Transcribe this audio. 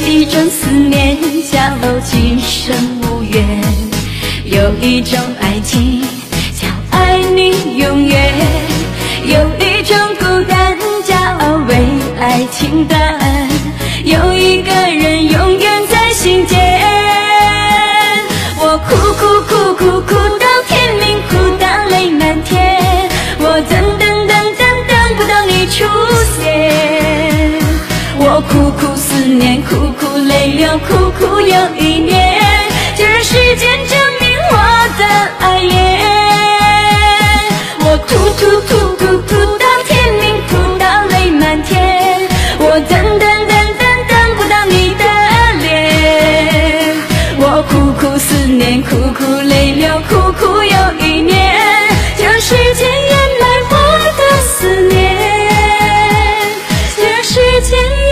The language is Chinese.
一种思念叫今生无缘，有一种爱情叫爱你永远，有一种孤单叫为爱情淡，有一个人永远在心间。我哭哭哭哭哭到天明，哭到泪满天，我等不到你出现。我苦苦思念，苦苦泪流，苦苦又一年，就让时间证明我的爱恋。我哭哭哭哭哭到天明，哭到泪满天，我等不到你的脸。我苦苦思念，苦苦泪流，苦苦又一年，就让时间掩埋我的思念，就让时间